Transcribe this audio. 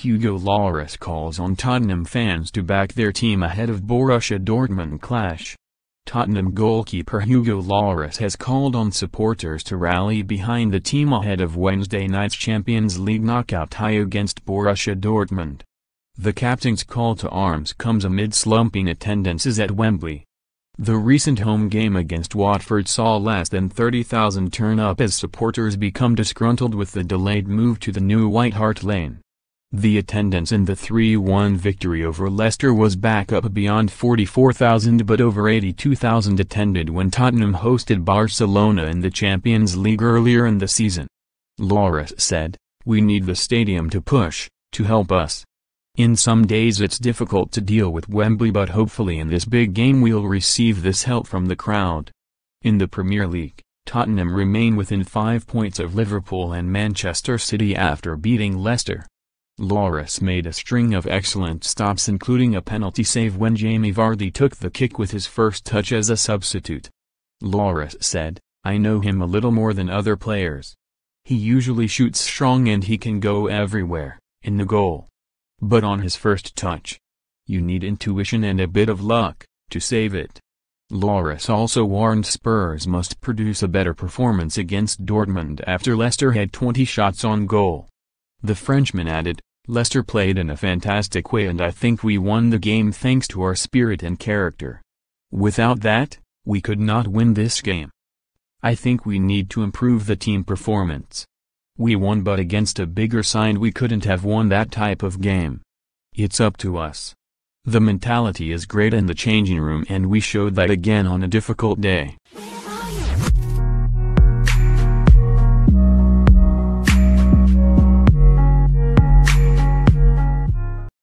Hugo Lloris calls on Tottenham fans to back their team ahead of Borussia Dortmund clash. Tottenham goalkeeper Hugo Lloris has called on supporters to rally behind the team ahead of Wednesday night's Champions League knockout tie against Borussia Dortmund. The captain's call to arms comes amid slumping attendances at Wembley. The recent home game against Watford saw less than 30,000 turn up as supporters become disgruntled with the delayed move to the new White Hart Lane. The attendance in the 3-1 victory over Leicester was back up beyond 44,000, but over 82,000 attended when Tottenham hosted Barcelona in the Champions League earlier in the season. Lloris said, "We need the stadium to push, to help us. In some days it's difficult to deal with Wembley, but hopefully in this big game we'll receive this help from the crowd." In the Premier League, Tottenham remain within 5 points of Liverpool and Manchester City after beating Leicester. Lloris made a string of excellent stops, including a penalty save when Jamie Vardy took the kick with his first touch as a substitute. Lloris said, "I know him a little more than other players. He usually shoots strong and he can go everywhere, in the goal. But on his first touch, you need intuition and a bit of luck, to save it." Lloris also warned Spurs must produce a better performance against Dortmund after Leicester had 20 shots on goal. The Frenchman added, "Leicester played in a fantastic way and I think we won the game thanks to our spirit and character. Without that, we could not win this game. I think we need to improve the team performance. We won, but against a bigger side we couldn't have won that type of game. It's up to us. The mentality is great in the changing room and we showed that again on a difficult day."